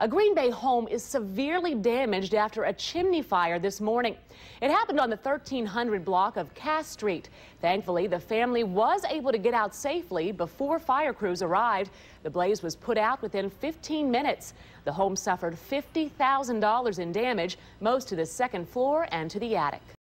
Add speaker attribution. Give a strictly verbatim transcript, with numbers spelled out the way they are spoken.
Speaker 1: A Green Bay home is severely damaged after a chimney fire this morning. It happened on the thirteen hundred block of Cass Street. Thankfully, the family was able to get out safely before fire crews arrived. The blaze was put out within fifteen minutes. The home suffered fifty thousand dollars in damage, most to the second floor and to the attic.